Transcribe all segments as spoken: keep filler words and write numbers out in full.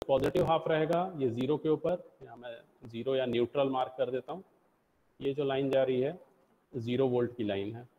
Positive half रहेगा ये zero के ऊपर, यहाँ मैं जीरो या न्यूट्रल मार्क कर देता हूँ। ये जो लाइन जा रही है जीरो वोल्ट की लाइन है,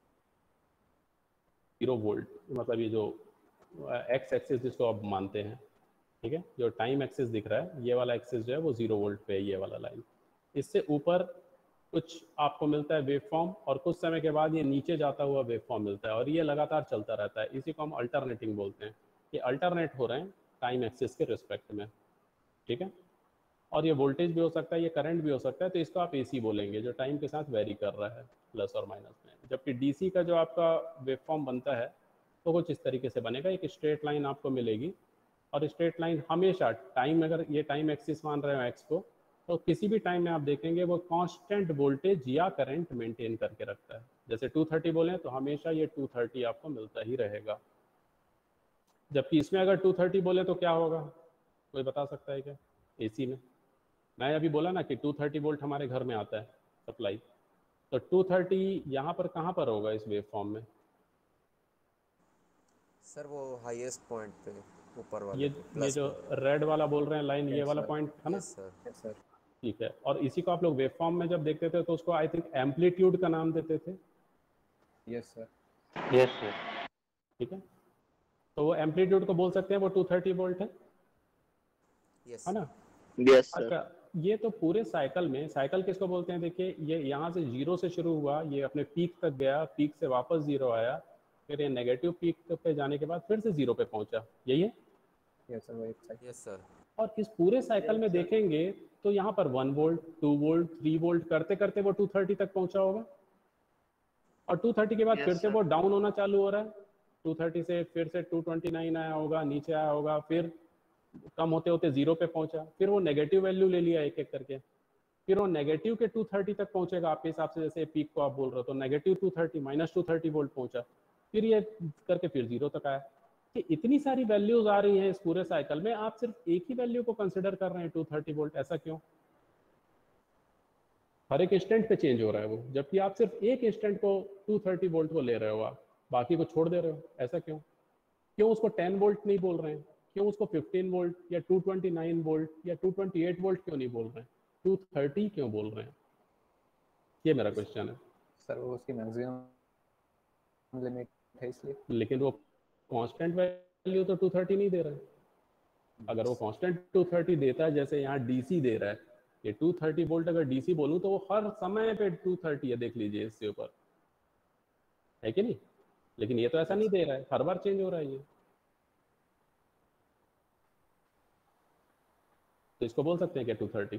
जीरो वोल्ट मतलब ये जो एक्स एक्सिस जिसको आप मानते हैं, ठीक है, जो टाइम एक्सिस दिख रहा है ये वाला एक्सिस जो है वो जीरो वोल्ट पे है, ये वाला लाइन। इससे ऊपर कुछ आपको मिलता है वेव फॉर्म, और कुछ समय के बाद ये नीचे जाता हुआ वेव फॉर्म मिलता है, और ये लगातार चलता रहता है। इसी को हम अल्टरनेटिंग बोलते हैं। ये अल्टरनेट हो रहे हैं टाइम एक्सिस के रिस्पेक्ट में, ठीक है। और ये वोल्टेज भी हो सकता है, ये करंट भी हो सकता है, तो इसको आप एसी बोलेंगे, जो टाइम के साथ वेरी कर रहा है प्लस और माइनस में। जबकि डीसी का जो आपका वेव फॉर्म बनता है तो कुछ इस तरीके से बनेगा, एक स्ट्रेट लाइन आपको मिलेगी, और स्ट्रेट लाइन हमेशा टाइम, अगर ये टाइम एक्सिस मान रहे हो एक्स को, तो किसी भी टाइम में आप देखेंगे वो कांस्टेंट वोल्टेज या करंट मेंटेन करके रखता है। जैसे टू थर्टी बोले तो हमेशा ये टू थर्टी आपको मिलता ही रहेगा। जबकि इसमें अगर टू थर्टी बोले तो क्या होगा, कोई बता सकता है क्या? एसी में मैं अभी बोला ना कि टू थर्टी वोल्ट हमारे घर में आता है सप्लाई, तो टू थर्टी यहाँ पर कहाँ पर होगा इस वेव फॉर्म में? सर वो हाईएस्ट पॉइंट पे, ऊपर वाले ये पे, ये प्लस जो पे। रेड वाला बोल रहे हैं लाइन, ये यस वाला सर, पॉइंट था ना? Yes sir. यस सर, ठीक है। और इसी को आप लोग वेव फॉर्म में जब देखते थे तो उसको आई थिंक एम्पलीट्यूड का नाम देते थे। Yes sir, yes sir. ठीक है, तो वो एम्पलीट्यूड को बोल सकते हैं वो टू थर्टी वोल्ट है, यस है ना? Yes sir. अच्छा, ये तो पूरे साइकिल में, साइकिल किसको बोलते हैं? देखिए ये यहाँ से जीरो से शुरू हुआ, ये अपने पीक तक गया, पीक से वापस जीरो आया, फिर ये नेगेटिव पीक पे जाने के बाद फिर से जीरो पे पहुंचा, यही है? यस सर, वही साइकिल। Yes sir. और इस पूरे साइकिल में देखेंगे तो यहाँ पर one volt, two volt, three volt करते करते वो टू थर्टी तक पहुंचा होगा, और टू थर्टी के बाद Yes, फिर से sir. वो डाउन होना चालू हो रहा है। टू थर्टी से फिर से टू ट्वेंटी नाइन आया होगा, नीचे आया होगा, फिर कम होते होते जीरो पे पहुंचा, फिर वो नेगेटिव वैल्यू ले लिया एक एक करके, फिर वो नेगेटिव के टू थर्टी तक पहुंचेगा आपके हिसाब से, जैसे पीक को आप बोल रहे हो, तो negative two thirty minus two thirty volt पहुंचा, फिर ये करके फिर जीरो तक आया। कि इतनी सारी वैल्यूज आ रही हैं इस पूरे साइकिल में, आप सिर्फ एक ही वैल्यू को कंसिडर कर रहे हैं टू थर्टी वोल्ट, ऐसा क्यों? हर एक इंस्टेंट पे चेंज हो रहा है वो, जबकि आप सिर्फ एक इंस्टेंट को टू थर्टी वोल्ट को ले रहे हो, आप बाकी को छोड़ दे रहे हो, ऐसा क्यों? क्यों उसको टेन वोल्ट नहीं बोल रहे हैं? क्यों उसको फिफ्टीन वोल्ट या टू ट्वेंटी नाइन वोल्ट या टू ट्वेंटी एट वोल्ट क्यों नहीं बोल रहे हैं? टू थर्टी क्यों बोल रहे हैं? ये मेरा क्वेश्चन है सर वो उसकी मैक्सिमम लिमिट है इसलिए। लेकिन वो कांस्टेंट वैल्यू तो टू थर्टी नहीं दे रहा है। अगर वो कांस्टेंट टू थर्टी देता है, जैसे यहाँ डीसी दे रहा है, ये टू थर्टी वोल्ट अगर डीसी बोलूं तो वो हर समय पे टू थर्टी है, देख लीजिए इससे ऊपर, है कि नहीं? लेकिन ये तो ऐसा नहीं दे रहा है, हर बार चेंज हो रहा है ये, तो इसको बोल सकते हैं क्या टू थर्टी?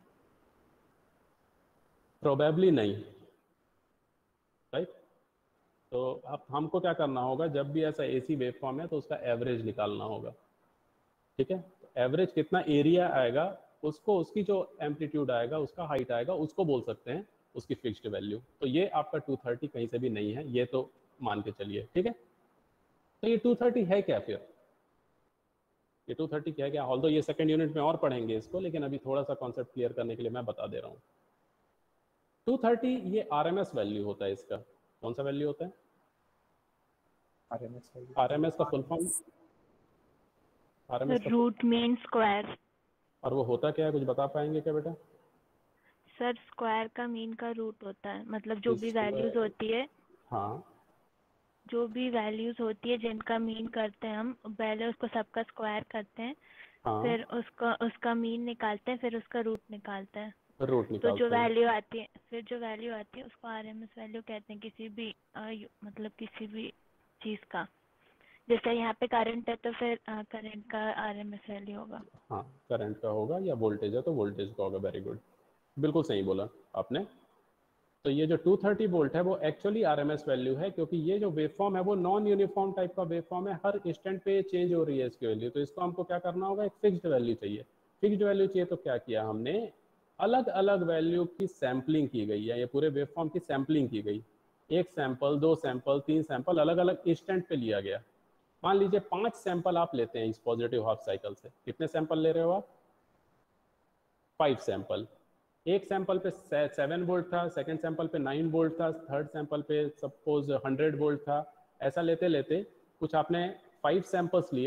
प्रोबेबली नहीं, राइट? तो अब हमको क्या करना होगा, जब भी ऐसा एसी वेव फॉर्म है तो उसका एवरेज निकालना होगा, ठीक है? तो एवरेज कितना एरिया आएगा, उसको उसकी जो एम्पलीट्यूड आएगा, उसका हाइट आएगा, उसको बोल सकते हैं उसकी फिक्स्ड वैल्यू। तो ये आपका टू थर्टी कहीं से भी नहीं है, ये तो मान के चलिए, ठीक है? तो ये टू थर्टी है क्या फिर? ये टू थर्टी क्या है क्या? ऑल्दो ये सेकंड यूनिट में और पढ़ेंगे इसको, लेकिन अभी थोड़ा सा कॉन्सेप्ट क्लियर करने के लिए मैं बता दे रहा हूँ। टू थर्टी ये आरएमएस वैल्यू होता है इसका। कौन सा वैल्यू होता है? RMS value. आरएमएस का फुल फॉर्म? आरएमएस का रूट मीन स्क्वायर। और वो होता क्या है, कुछ बता पाएंगे क्या बेटा? सर स्क्वायर का मीन का रूट होता है, मतलब जो भी Square- वैल्यूज होती है, हाँ, जो भी वैल्यूज होती है जिनका मीन करते हैं हम, पहले उसको सबका स्क्वायर करते हैं, हाँ, फिर उसका उसका मीन निकालते हैं, फिर उसका रूट निकालते हैं। रूट तो निकालते जो हैं। वैल्यू आती है, फिर जो वैल्यू आती है उसको आरएमएस वैल्यू कहते हैं, किसी भी आ, मतलब किसी भी चीज का। जैसे यहाँ पे करंट है तो फिर करंट का आरएमएस वैल्यू होगा। हाँ, करंट का होगा, या वोल्टेज है तो वोल्टेज का होगा। वेरी गुड, बिल्कुल सही बोला आपने। तो ये जो टू थर्टी वोल्ट है वो एक्चुअली आरएमएस वैल्यू है, क्योंकि ये जो वेवफॉर्म है वो नॉन यूनिफॉर्म टाइप का वेवफॉर्म है, हर इंस्टेंट पे चेंज हो रही है इसकी वैल्यू। तो इसको हमको क्या करना होगा, एक फिक्स्ड वैल्यू चाहिए। फिक्स्ड वैल्यू चाहिए तो क्या किया हमने, अलग अलग वैल्यू की सैम्पलिंग की गई है, ये पूरे वेवफॉर्म की सैम्पलिंग की गई। एक सैंपल, दो सैंपल, तीन सैंपल अलग अलग इंस्टेंट पे लिया गया। मान लीजिए पांच सैंपल आप लेते हैं इस पॉजिटिव हाफ साइकिल से, कितने सैंपल ले रहे हो आप? Five sample. एक सैंपल पे सेवन वोल्ट था, सेकंड सैंपल पे नाइन वोल्ट था, थर्ड सैंपल पे सपोज हंड्रेड वोल्ट था। ऐसा लेते लेते कुछ आपने फाइव सैंपल्स लिए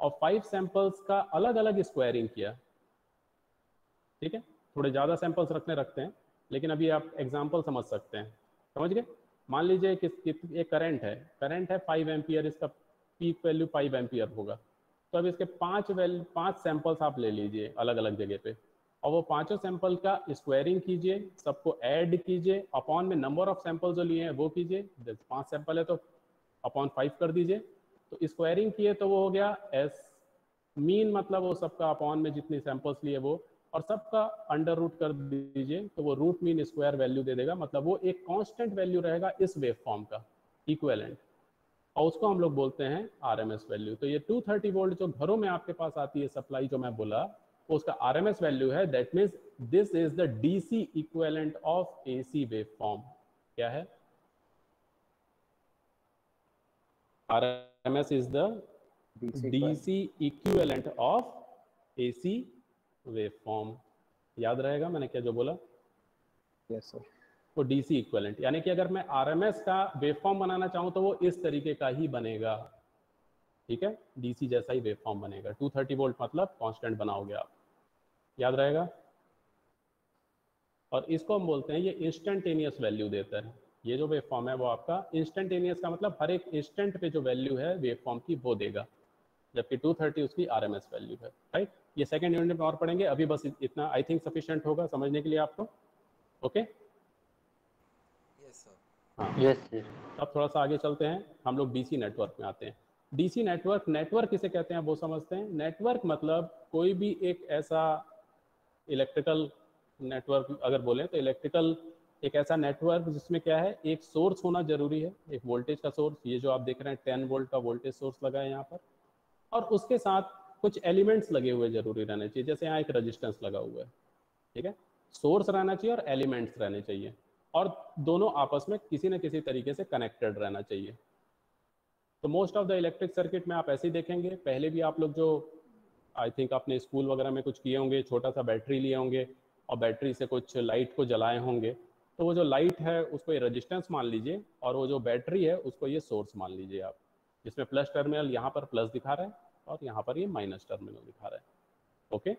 और फाइव सैंपल्स का अलग अलग स्क्वायरिंग किया, ठीक है, थोड़े ज़्यादा सैंपल्स रखने रखते हैं, लेकिन अभी आप एग्जांपल समझ सकते हैं, समझ गए। मान लीजिए कि एक करंट है, करंट है फाइव एम्पियर, इसका पीक वैल्यू फाइव एम्पियर होगा, तो अब इसके पांच वैल्यू पांच सैंपल्स आप ले लीजिए अलग अलग जगह पे, और वो पांचों सैंपल का स्क्वायरिंग कीजिए, सबको ऐड कीजिए, अपॉन में नंबर ऑफ सैंपल जो लिए हैं वो कीजिए, पांच सैंपल है तो अपॉन फाइव कर दीजिए, तो स्क्वायरिंग किए तो वो हो गया एस मीन, मतलब वो सबका अपॉन में जितनी सैंपल्स लिए वो, और सबका अंडर रूट कर दीजिए, तो वो रूट मीन स्क्वायर वैल्यू दे देगा, मतलब वो एक कांस्टेंट वैल्यू रहेगा इस वेव फॉर्म का इक्विवेलेंट, और उसको हम लोग बोलते हैं आरएमएस वैल्यू। तो ये टू थर्टी वोल्ट जो घरों में आपके पास आती है सप्लाई जो मैं बोला, वो उसका आरएमएस वैल्यू है, that means this is the DC equivalent of AC wave form. क्या है? RMS is the DC equivalent of AC wave form. याद रहेगा मैंने क्या जो बोला? Yes sir. वो डीसी इक्विवेलेंट, यानी कि अगर मैं आरएमएस का वेव फॉर्म बनाना चाहूँ तो वो इस तरीके का ही बनेगा, ठीक है, डीसी जैसा ही वेव फॉर्म बनेगा। टू थर्टी वोल्ट मतलब कांस्टेंट बनाओगे आप, याद रहेगा। और इसको हम बोलते हैं, ये इंस्टेंटेनियस वैल्यू देता है, ये जो वेव फॉर्म है वो आपका इंस्टेंटेनियस का मतलब हर एक इंस्टेंट पे जो वैल्यू है वेव फॉर्म की वो देगा, जबकि टू थर्टी उसकी आरएमएस वैल्यू है, राइट। ये सेकंड यूनिट में और पढ़ेंगे, अभी बस इतना आई थिंक सफिशिएंट होगा समझने के लिए आपको, ओके। Yes sir. हाँ यस सर। अब थोड़ा सा आगे चलते हैं, हम लोग डीसी नेटवर्क में आते हैं। डीसी नेटवर्क, नेटवर्क किसे कहते हैं वो समझते हैं। नेटवर्क मतलब कोई भी एक ऐसा इलेक्ट्रिकल नेटवर्क, अगर बोलें तो इलेक्ट्रिकल एक ऐसा नेटवर्क जिसमें क्या है, एक सोर्स होना जरूरी है, एक वोल्टेज का सोर्स, ये जो आप देख रहे हैं टेन वोल्ट का वोल्टेज सोर्स लगा है यहाँ पर, और उसके साथ कुछ एलिमेंट्स लगे हुए जरूरी रहने चाहिए, जैसे यहाँ एक रेजिस्टेंस लगा हुआ है, ठीक है, सोर्स रहना चाहिए और एलिमेंट्स रहने चाहिए, और दोनों आपस में किसी न किसी तरीके से कनेक्टेड रहना चाहिए। तो most of the electric circuit में आप ऐसे ही देखेंगे, पहले भी आप लोग जो आई थिंक आपने स्कूल वगैरह में कुछ किए होंगे, छोटा सा बैटरी लिए होंगे और बैटरी से कुछ लाइट को जलाए होंगे, तो वो जो लाइट है उसको ये रेजिस्टेंस मान लीजिए, और वो जो बैटरी है उसको ये सोर्स मान लीजिए आप, जिसमें प्लस टर्मिनल यहाँ पर प्लस दिखा रहा है और यहाँ पर ये माइनस टर्मिनल दिखा रहा है, ओके।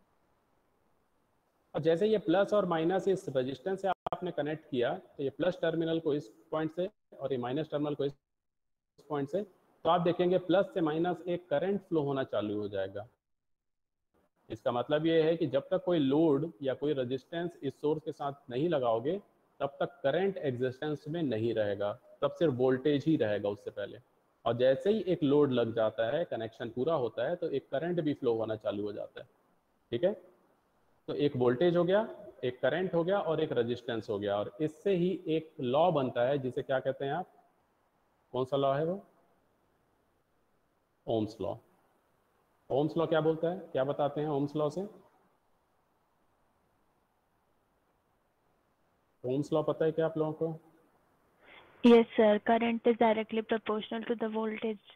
और जैसे ये प्लस और माइनस इस रेजिस्टेंस से आपने कनेक्ट किया, तो ये प्लस टर्मिनल को इस पॉइंट से और ये माइनस टर्मिनल को इस पॉइंट से, तो आप देखेंगे प्लस से माइनस एक करंट फ्लो होना चालू हो जाएगा। इसका मतलब ये है कि जब तक कोई लोड या कोई रेजिस्टेंस इस सोर्स के साथ नहीं लगाओगे, तब तक करंट एग्जिस्टेंस में नहीं रहेगा, तब सिर्फ वोल्टेज ही रहेगा उससे पहले। और जैसे ही एक लोड लग जाता है, कनेक्शन पूरा होता है, तो एक करंट भी फ्लो होना चालू हो जाता है, ठीक है। तो एक वोल्टेज हो गया, एक करंट हो गया और एक रेजिस्टेंस हो गया, और इससे ही एक लॉ बनता है जिसे क्या कहते हैं आप, कौन सा लॉ है वो? Ohm's law. ओम्स लॉ क्या बोलता है, क्या बताते हैं ओम्स लॉ से? ओम्स लॉ पता है क्या आप लोगों को? Yes, sir. Current is directly proportional to the voltage.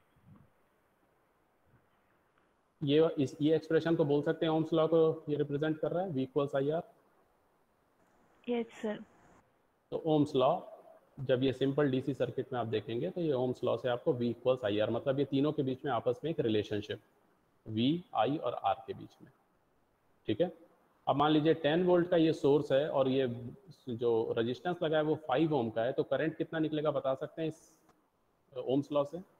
ये इस ये एक्सप्रेशन को बोल सकते हैं ओम्स लॉ को, ये रिप्रेजेंट कर रहा है, V equals I R. Yes, sir. तो ओम्स लॉ, जब ये सिंपल डीसी सर्किट में आप देखेंगे तो ये ओम्स लॉ से आपको V इक्वल्स आई आर, मतलब ये तीनों के बीच में आपस में एक रिलेशनशिप V, I और R के बीच में, ठीक है। अब मान लीजिए टेन वोल्ट का ये सोर्स है और ये जो रेजिस्टेंस लगा है वो फाइव ओम का है, तो करंट कितना निकलेगा बता सकते हैं इस ओम्स लॉ से?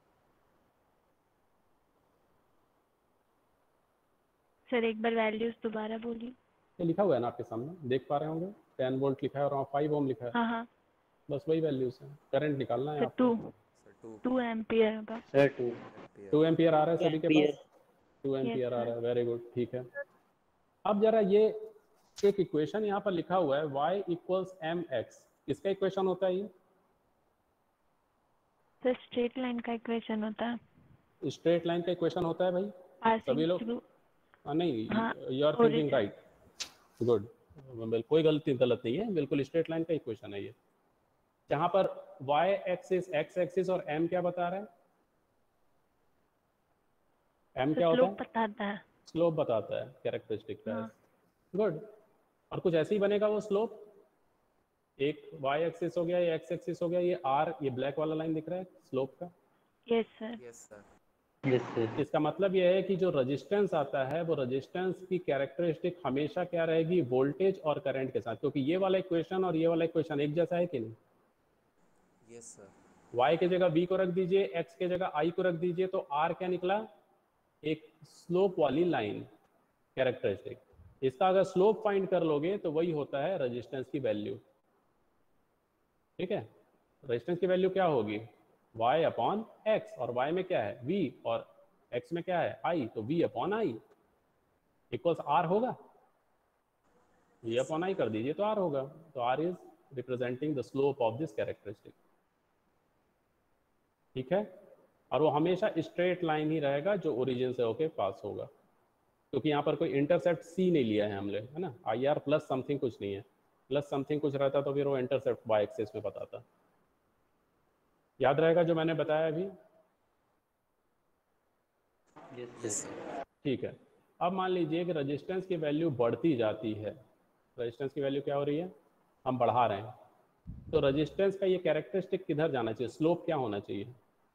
सर एक बार वैल्यूज दोबारा बोलिए। ये लिखा हुआ है ना आपके सामने, देख पा रहे होंगे, टेन वोल्ट लिखा है और वहाँ फाइव ओम लिखा है, हाँ हाँ बस वही वैल्यूज है, करंट निकालना है सर, आपको। Two sir two two ampere होगा। सर टू टू एम्पियर आ रहा है सभी के एम्पियर। पास? टू एम्पियर आ sir. रहा है, वेरी गुड, ठीक है। अब जरा ये एक इक्वेशन यहाँ पर लिखा हुआ है y इक्वल्स एम एक्स, इसका इक्वेशन होता है ये? सर स्ट्रेट लाइन का इक्वेशन होता है। स्ट्रेट लाइन का इक्वेशन होता है भाई, Passing सभी लोग? through- हाँ, नहीं, हाँ, you are thinking origin. Right, good, कोई गलती गलत नहीं है, बिल्कुल स्ट्रेट लाइन का इक्वेशन है ये, जहाँ पर y एक्सिस, x एक्सिस और m क्या बता रहा है? m क्या होता स्लोप है? बताता है। स्लोप बताता है, कैरेक्टरिस्टिक का है, हाँ। गुड। और कुछ ऐसे ही बनेगा वो स्लोप, एक y एक्सिस हो गया, ये x एक्सिस हो गया, ये r, ये ब्लैक वाला लाइन दिख रहा है स्लोप का, yes sir. Yes sir. Yes sir. इसका मतलब यह है कि जो रेजिस्टेंस आता है वो रेजिस्टेंस की कैरेक्टरिस्टिक हमेशा क्या रहेगी, वोल्टेज और करंट के साथ, क्योंकि ये वाला इक्वेशन और ये वाला इक्वेशन एक जैसा है कि नहीं। Yes sir. y की जगह v को रख दीजिए, x की जगह i को रख दीजिए, तो r क्या निकला, एक स्लोप वाली लाइन कैरेक्टरिस्टिक। इसका अगर स्लोप फाइंड कर लोगे तो वही होता है रेजिस्टेंस की वैल्यू। ठीक है, रेजिस्टेंस की वैल्यू क्या होगी, y अपॉन एक्स, और y में क्या है v और x में क्या है i, तो v upon I equals r होगा। v अपॉन आई कर दीजिए तो r होगा। तो r is representing the slope of this characteristic. ठीक है, और वो हमेशा स्ट्रेट लाइन ही रहेगा जो ओरिजिन से होके पास होगा, क्योंकि यहाँ पर कोई इंटरसेप्ट सी नहीं लिया है हमने, है ना। आई आर प्लस समथिंग कुछ नहीं है, प्लस समथिंग कुछ रहता तो फिर वो इंटरसेप्ट वाई एक्सिस में बताता। याद रहेगा जो मैंने बताया अभी। Yes sir. ठीक है, अब मान लीजिए कि रेजिस्टेंस की वैल्यू बढ़ती जाती है। रेजिस्टेंस की वैल्यू क्या हो रही है, हम बढ़ा रहे हैं, तो रेजिस्टेंस का ये कैरेक्टरिस्टिक किधर जाना चाहिए, स्लोप क्या होना चाहिए,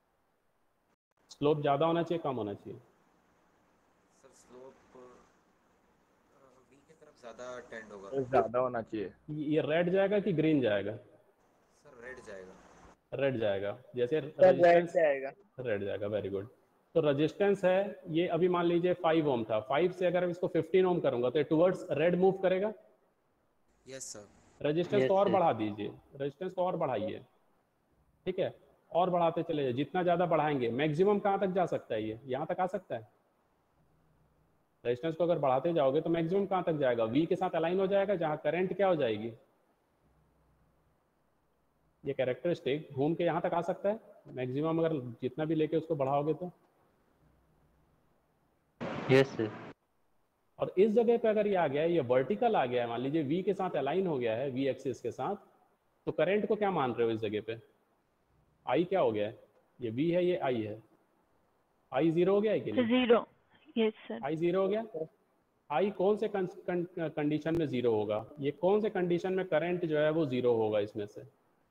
स्लोप ज़्यादा होना चाहिए कम होना चाहिए। सर स्लोप वी की तरफ ज़्यादा टेंड होगा। ज्यादा होना चाहिए। ये रेड जाएगा कि ग्रीन जाएगा, सर रेड जाएगा। रेड जाएगा। जैसे सर रेड रेजिस्टेंस जाएगा। रेड जाएगा, वेरी गुड। तो रेजिस्टेंस है ये, अभी मान लीजिए फाइव ओम था, फाइव से अगर मैं इसको फिफ्टीन ओम करूंगा तो ये टुवर्ड्स रेड मूव करेगा। Yes sir. रेजिस्टेंस को Yes, और sir. बढ़ा दीजिए, रेजिस्टेंस को और बढ़ाइए। ठीक है, और बढ़ाते चले जाइए, जितना ज़्यादा बढ़ाएंगे मैक्सिमम कहाँ तक जा सकता है, ये यहाँ तक आ सकता है। रेजिस्टेंस को अगर बढ़ाते जाओगे तो मैक्सिमम कहाँ तक जाएगा, वी के साथ अलाइन हो जाएगा, जहाँ करंट क्या हो जाएगी, ये कैरेक्टरिस्टिक घूम के यहाँ तक आ सकता है मैक्सिमम, अगर जितना भी लेके उसको बढ़ाओगे तो। Yes, sir. और इस जगह पे अगर ये आ गया है, ये वर्टिकल आ गया है, मान लीजिए वी के साथ अलाइन हो गया है, वी एक्सिस के साथ, तो करंट को क्या मान रहे हो इस जगह पे, आई क्या हो गया है, ये वी है ये आई है, आई जीरो हो गया है कि नहीं, zero. Yes sir. I zero हो गया। आई कौन से कंडीशन में जीरो होगा, ये कौन से कंडीशन में करंट जो है वो जीरो होगा इसमें से,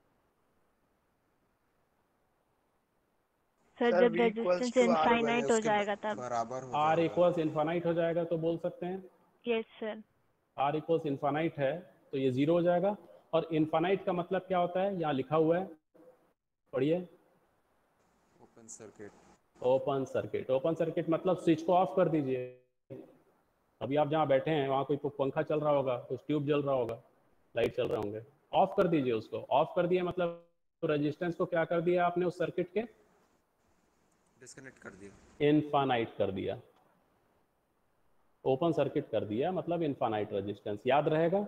सर Sir, जब V equals resistance to R infinite हो उसके जाएगा तब। बराबर हो आर जाएगा। इक्वल्स इन्फानाइट हो जाएगा तो बोल सकते हैं, yes sir. R equals infinite है तो ये जीरो हो जाएगा। और इन्फानाइट का मतलब क्या होता है, यहाँ लिखा हुआ है, पढ़िए, open circuit. Open circuit. Open circuit मतलब स्विच को ऑफ कर दीजिए। अभी आप जहाँ बैठे हैं वहाँ कोई पंखा चल रहा होगा, कुछ ट्यूब जल रहा होगा, लाइट चल रहे होंगे, ऑफ कर दीजिए उसको। ऑफ कर दिया मतलब रेजिस्टेंस को क्या कर दिया आपने उस सर्किट के, डिस्कनेक्ट कर दिया। इनफानाइट कर दिया। ओपन सर्किट कर दिया मतलब इनफानाइट रेजिस्टेंस। याद रहेगा,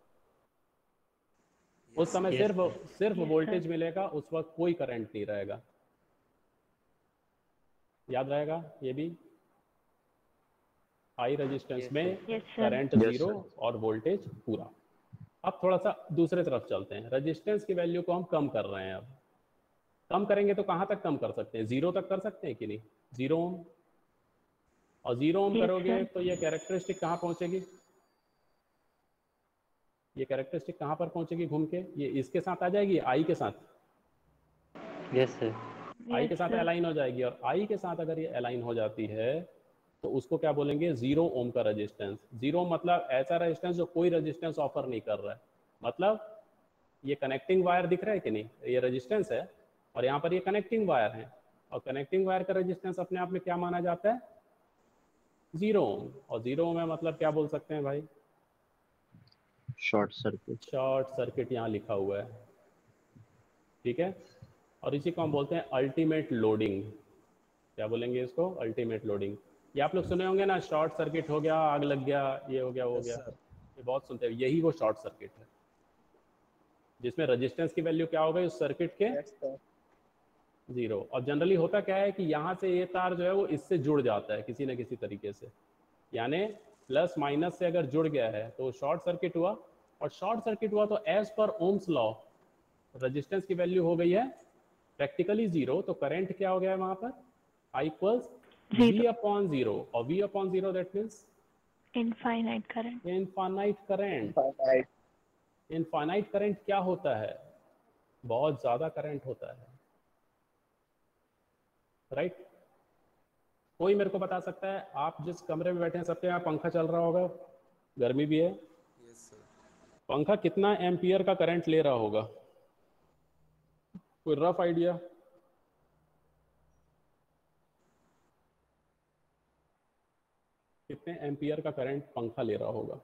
उस समय Yes, सिर्फ sir. सिर्फ Yes, वोल्टेज sir. मिलेगा, उस वक्त कोई करंट नहीं रहेगा। याद रहेगा ये भी, हाई रेजिस्टेंस Yes, में yes sir. Current Yes, zero sir. और वोल्टेज पूरा। अब थोड़ा सा दूसरे तरफ चलते हैं, रेजिस्टेंस की वैल्यू को हम कम कर रहे हैं। अब कम करेंगे तो कहाँ तक कम कर सकते हैं, जीरो तक कर सकते हैं कि नहीं, जीरो ओम। और जीरो ओम Yes, करोगे sir. तो ये कैरेक्टरिस्टिक कहाँ पहुंचेगी, ये कैरेक्टरिस्टिक कहाँ पर पहुंचेगी घूम के, ये इसके साथ आ जाएगी, आई के साथ, Yes, sir. आई Yes, के साथ sir. अलाइन हो जाएगी। और आई के साथ अगर ये अलाइन हो जाती है तो उसको क्या बोलेंगे, जीरो ओम का रेजिस्टेंस। जीरो मतलब ऐसा रेजिस्टेंस जो कोई रेजिस्टेंस ऑफर नहीं कर रहा है। मतलब ये कनेक्टिंग वायर दिख रहा है कि नहीं, ये रेजिस्टेंस है और यहाँ पर ये कनेक्टिंग वायर है, और कनेक्टिंग वायर का रेजिस्टेंस अपने आप में क्या माना जाता है, जीरो ओम। और जीरो ओम है मतलब क्या बोल सकते हैं भाई, Short circuit. शॉर्ट सर्किट यहाँ लिखा हुआ है। ठीक है, और इसी को हम बोलते हैं अल्टीमेट लोडिंग। क्या बोलेंगे इसको, अल्टीमेट लोडिंग। ये आप लोग सुने होंगे ना, शॉर्ट सर्किट हो गया, आग लग गया, ये हो गया वो हो Yes, गया, sir. ये बहुत सुनते हैं। यही वो शॉर्ट सर्किट है जिसमें रेजिस्टेंस की वैल्यू क्या हो गई उस सर्किट के, Yes, sir. जीरो। और जनरली होता क्या है कि यहाँ से ये तार जो है वो इससे जुड़ जाता है किसी न किसी तरीके से, यानी प्लस माइनस से अगर जुड़ गया है तो शॉर्ट सर्किट हुआ। और शॉर्ट सर्किट हुआ तो as per Ohm's law resistance की वैल्यू हो गई है प्रैक्टिकली जीरो, तो करंट क्या हो गया है वहां पर, I equals V upon zero. और V upon zero that means infinite current. Infinite current. Right. Infinite current क्या होता है, बहुत ज्यादा करंट होता है, राइट right? कोई मेरे को बता सकता है, आप जिस कमरे में बैठे हैं सबके यहाँ पंखा चल रहा होगा, गर्मी भी है, यस सर। पंखा कितना एम्पियर का करंट ले रहा होगा? कोई रफ आइडिया? कितने एम्पियर का करंट पंखा ले रहा होगा?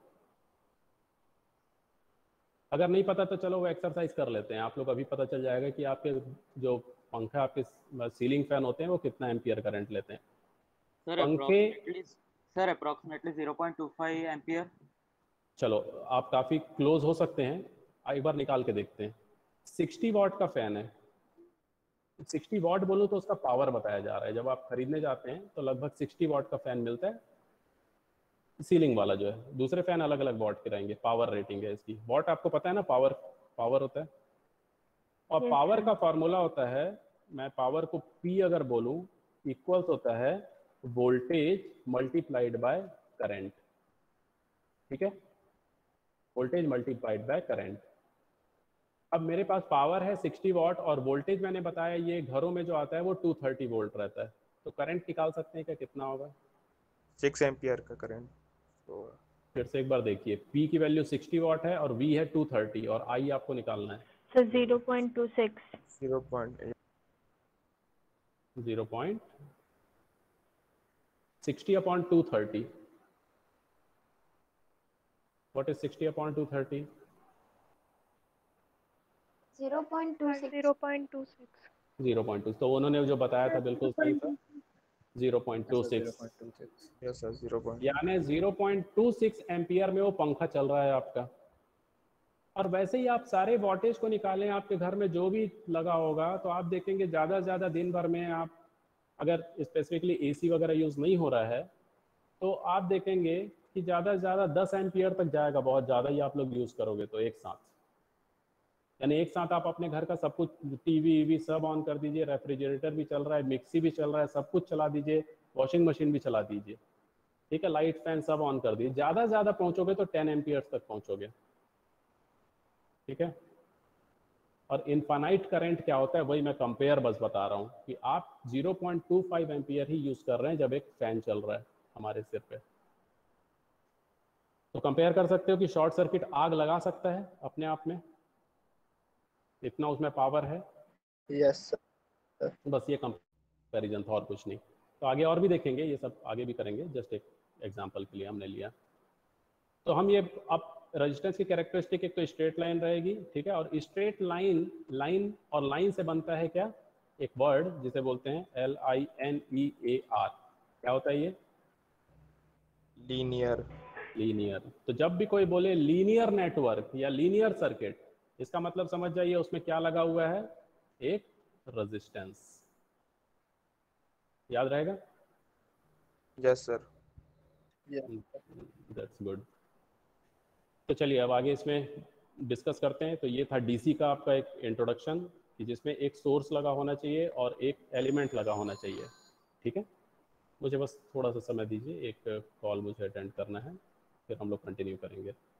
अगर नहीं पता तो चलो वो एक्सरसाइज कर लेते हैं, आप लोग अभी पता चल जाएगा कि आपके जो पंखा, आपके सीलिंग फैन होते हैं वो कितना एम्पियर करंट लेते हैं। सर पंखे approximately sir approximately zero point two five ampere. चलो आप काफ़ी क्लोज हो सकते हैं, एक बार निकाल के देखते हैं। साठ वाट का फैन है, साठ वाट बोलूँ तो उसका पावर बताया जा रहा है। जब आप खरीदने जाते हैं तो लगभग साठ वाट का फैन मिलता है, सीलिंग वाला जो है। दूसरे फैन अलग अलग वाट के रहेंगे, पावर रेटिंग है इसकी। वाट आपको पता है ना, पावर पावर होता है, और Yes, पावर sir. का फॉर्मूला होता है, मैं पावर को P अगर बोलूँ, इक्वल्स होता है वोल्टेज मल्टीप्लाइड बाय करंट। ठीक है, वोल्टेज मल्टीप्लाइड बाय करंट। अब मेरे पास पावर है साठ वाट और वोल्टेज मैंने बताया ये घरों में जो आता है वो दो सौ तीस वोल्ट रहता है, तो करंट निकाल सकते हैं क्या, कितना होगा? सिक्स एम्पियर का करंट। तो फिर से एक बार देखिए, P की वैल्यू साठ वाट है और V है दो सौ तीस और I आपको निकालना है sir zero point two six. Zero point eight zero point sixty upon two thirty. What is sixty upon two thirty? Zero point two six. Zero point two six. Zero point two, तो उन्होंने जो बताया था बिल्कुल सही था, zero point two six. Yes sir, zero point यानी zero point two six ampere में वो पंखा चल रहा है आपका। और वैसे ही आप सारे वॉटेज को निकालें आपके घर में जो भी लगा होगा, तो आप देखेंगे ज़्यादा से ज़्यादा दिन भर में, आप अगर स्पेसिफिकली एसी वगैरह यूज़ नहीं हो रहा है तो आप देखेंगे कि ज़्यादा से ज़्यादा दस एम्पियर तक जाएगा, बहुत ज़्यादा ही आप लोग यूज़ करोगे तो एक साथ। यानी एक साथ आप अपने घर का सब कुछ, टीवी वीवी सब ऑन कर दीजिए, रेफ्रिजरेटर भी चल रहा है, मिक्सी भी चल रहा है, सब कुछ चला दीजिए, वॉशिंग मशीन भी चला दीजिए, ठीक है, लाइट फैन सब ऑन कर दीजिए। ज़्यादा से ज़्यादा पहुँचोगे तो टेन एम्पियर्स तक पहुँचोगे, ठीक है। और इनफाइनाइट करंट क्या होता है, वही मैं कंपेयर बस बता रहा हूँ कि आप zero point two five ampere ही यूज़ कर रहे हैं जब एक फैन चल रहा है हमारे सिर पे। तो कंपेयर कर सकते हो कि शॉर्ट सर्किट आग लगा सकता है अपने आप में, इतना उसमें पावर है। Yes sir. बस ये कंपैरिजन था और कुछ नहीं। तो आगे और भी देखेंगे, ये सब आगे भी करेंगे, जस्ट एक एग्जांपल के लिए हमने लिया। तो हम ये अब रेजिस्टेंस की कैरेक्टरिस्टिक, एक तो स्ट्रेट लाइन रहेगी, ठीक है, और स्ट्रेट लाइन, लाइन और लाइन से बनता है क्या, एक वर्ड जिसे बोलते हैं L I N E A R. क्या होता है ये? लीनियर। लीनियर। तो जब भी कोई बोले लीनियर नेटवर्क या लीनियर सर्किट, इसका मतलब समझ जाइए उसमें क्या लगा हुआ है, एक रेजिस्टेंस। याद रहेगा? Yes sir. That's good. तो चलिए अब आगे इसमें डिस्कस करते हैं। तो ये था डीसी का आपका एक इंट्रोडक्शन, कि जिसमें एक सोर्स लगा होना चाहिए और एक एलिमेंट लगा होना चाहिए, ठीक है। मुझे बस थोड़ा सा समय दीजिए, एक कॉल मुझे अटेंड करना है, फिर हम लोग कंटिन्यू करेंगे।